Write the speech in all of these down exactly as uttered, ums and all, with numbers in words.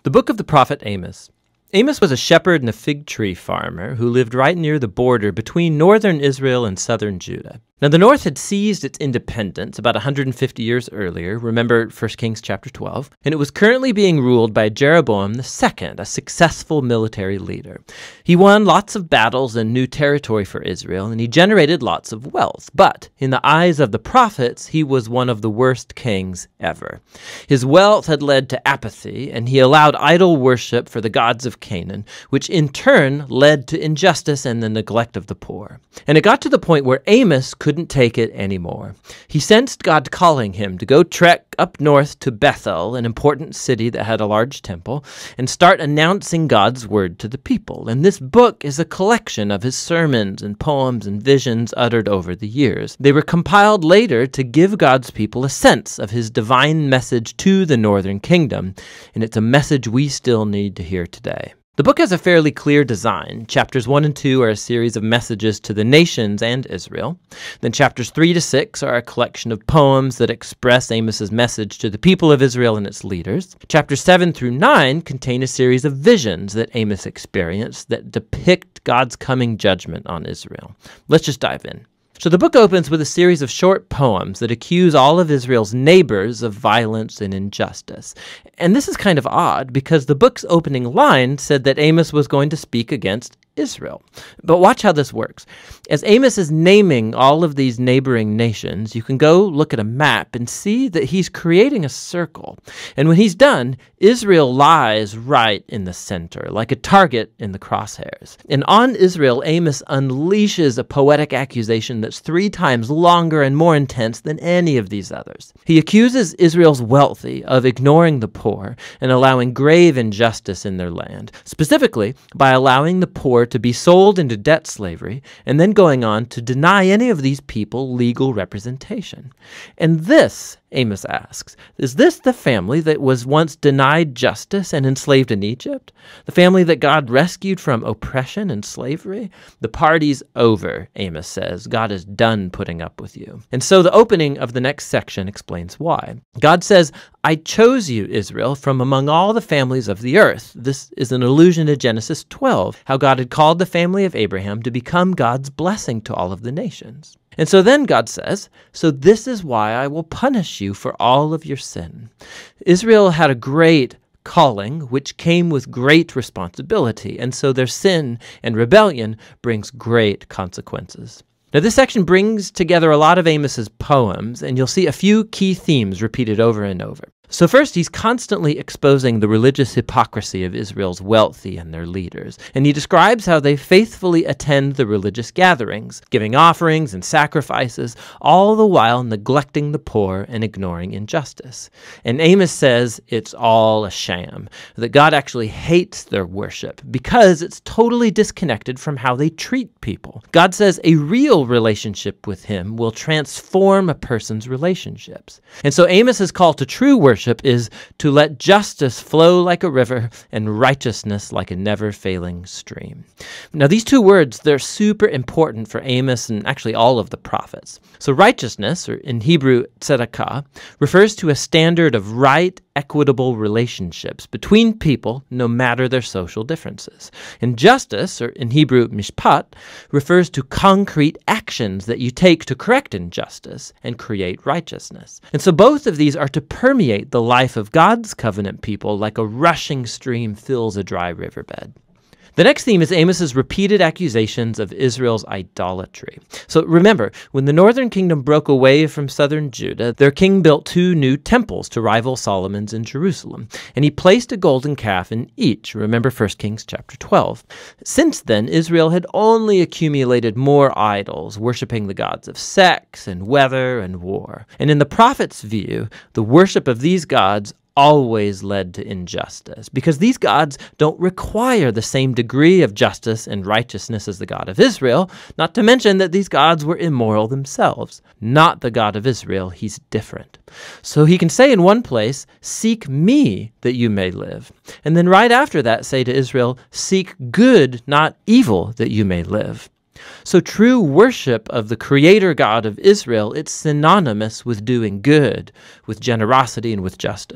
The book of the prophet Amos. Amos was a shepherd and a fig tree farmer who lived right near the border between northern Israel and southern Judah. Now, the north had seized its independence about one hundred fifty years earlier, remember First Kings chapter twelve, and it was currently being ruled by Jeroboam the second, a successful military leader. He won lots of battles and new territory for Israel, and he generated lots of wealth. But in the eyes of the prophets, he was one of the worst kings ever. His wealth had led to apathy, and he allowed idol worship for the gods of Canaan, which in turn led to injustice and the neglect of the poor. And it got to the point where Amos couldn't take it anymore. He sensed God calling him to go trek up north to Bethel, an important city that had a large temple, and start announcing God's word to the people. And this book is a collection of his sermons and poems and visions uttered over the years. They were compiled later to give God's people a sense of his divine message to the northern kingdom, and it's a message we still need to hear today. The book has a fairly clear design. Chapters one and two are a series of messages to the nations and Israel. Then chapters three to six are a collection of poems that express Amos's message to the people of Israel and its leaders. Chapters seven through nine contain a series of visions that Amos experienced that depict God's coming judgment on Israel. Let's just dive in. So the book opens with a series of short poems that accuse all of Israel's neighbors of violence and injustice. And this is kind of odd because the book's opening line said that Amos was going to speak against Israel. But watch how this works. As Amos is naming all of these neighboring nations, you can go look at a map and see that he's creating a circle. And when he's done, Israel lies right in the center, like a target in the crosshairs. And on Israel, Amos unleashes a poetic accusation that's three times longer and more intense than any of these others. He accuses Israel's wealthy of ignoring the poor and allowing grave injustice in their land, specifically by allowing the poor to be sold into debt slavery, and then going on to deny any of these people legal representation. And this, Amos asks, is this the family that was once denied justice and enslaved in Egypt? The family that God rescued from oppression and slavery? The party's over, Amos says. God is done putting up with you. And so the opening of the next section explains why. God says, I chose you, Israel, from among all the families of the earth. This is an allusion to Genesis twelve, how God had called the family of Abraham to become God's blessing to all of the nations. And so then God says, so this is why I will punish you for all of your sin. Israel had a great calling, which came with great responsibility, and so their sin and rebellion brings great consequences. Now, this section brings together a lot of Amos's poems, and you'll see a few key themes repeated over and over. So first, he's constantly exposing the religious hypocrisy of Israel's wealthy and their leaders. And he describes how they faithfully attend the religious gatherings, giving offerings and sacrifices, all the while neglecting the poor and ignoring injustice. And Amos says it's all a sham, that God actually hates their worship because it's totally disconnected from how they treat people. God says a real relationship with him will transform a person's relationships. And so Amos's call to true worship is to let justice flow like a river and righteousness like a never-failing stream. Now, these two words, they're super important for Amos and actually all of the prophets. So righteousness, or in Hebrew, tzedakah, refers to a standard of right, equitable relationships between people, no matter their social differences. And justice, or in Hebrew, mishpat, refers to concrete actions that you take to correct injustice and create righteousness. And so both of these are to permeate the life of God's covenant people like a rushing stream fills a dry riverbed. The next theme is Amos's repeated accusations of Israel's idolatry. So remember, when the northern kingdom broke away from southern Judah, their king built two new temples to rival Solomon's in Jerusalem, and he placed a golden calf in each. Remember First Kings chapter twelve. Since then, Israel had only accumulated more idols, worshiping the gods of sex and weather and war. And in the prophet's view, the worship of these gods always led to injustice, because these gods don't require the same degree of justice and righteousness as the God of Israel, not to mention that these gods were immoral themselves. Not the God of Israel, he's different. So he can say in one place, seek me that you may live. And then right after that say to Israel, seek good, not evil, that you may live. So true worship of the Creator God of Israel, it's synonymous with doing good, with generosity, and with justice.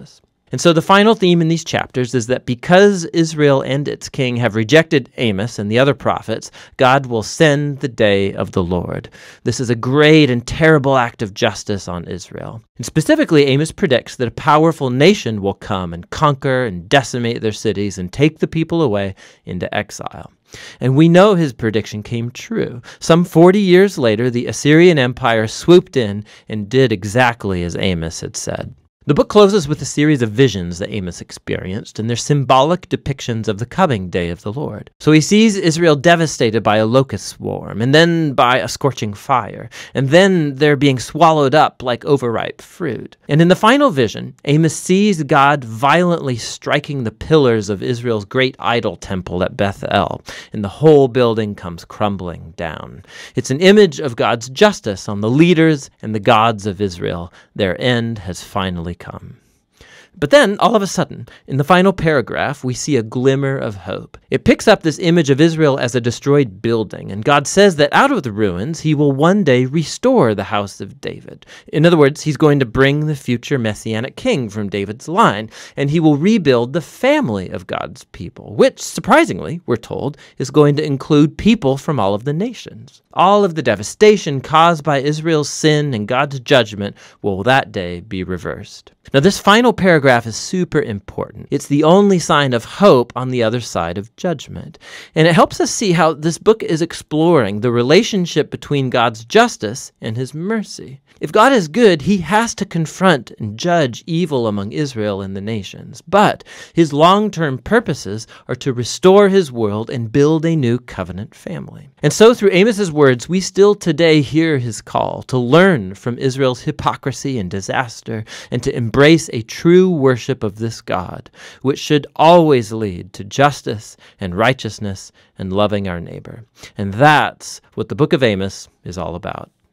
And so the final theme in these chapters is that because Israel and its king have rejected Amos and the other prophets, God will send the day of the Lord. This is a great and terrible act of justice on Israel. And specifically, Amos predicts that a powerful nation will come and conquer and decimate their cities and take the people away into exile. And we know his prediction came true. Some forty years later, the Assyrian Empire swooped in and did exactly as Amos had said. The book closes with a series of visions that Amos experienced, and they're symbolic depictions of the coming day of the Lord. So he sees Israel devastated by a locust swarm, and then by a scorching fire, and then they're being swallowed up like overripe fruit. And in the final vision, Amos sees God violently striking the pillars of Israel's great idol temple at Bethel, and the whole building comes crumbling down. It's an image of God's justice on the leaders and the gods of Israel. Their end has finally come. But then, all of a sudden, in the final paragraph, we see a glimmer of hope. It picks up this image of Israel as a destroyed building, and God says that out of the ruins, he will one day restore the house of David. In other words, he's going to bring the future Messianic king from David's line, and he will rebuild the family of God's people, which, surprisingly, we're told, is going to include people from all of the nations. All of the devastation caused by Israel's sin and God's judgment will that day be reversed. Now, this final paragraph is super important. It's the only sign of hope on the other side of judgment. And it helps us see how this book is exploring the relationship between God's justice and his mercy. If God is good, he has to confront and judge evil among Israel and the nations. But his long-term purposes are to restore his world and build a new covenant family. And so through Amos's words, we still today hear his call to learn from Israel's hypocrisy and disaster and to embrace a true worship of this God, which should always lead to justice and righteousness and loving our neighbor. And that's what the book of Amos is all about.